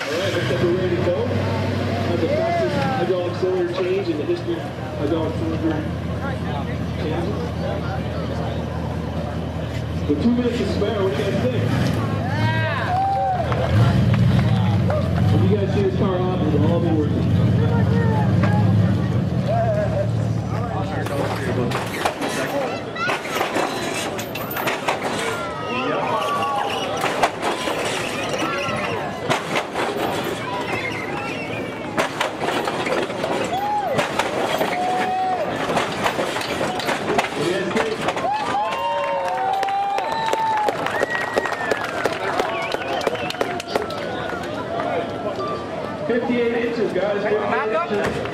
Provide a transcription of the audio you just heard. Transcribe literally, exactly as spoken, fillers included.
right, looks like we're ready to go. That's the fastest hydraulic cylinder change in the history of hydraulic cylinder changes. With two minutes to spare, what do you guys think? When you guys see this car off, it'll all be worth it. fifty-eight inches, guys. fifty-eight inches.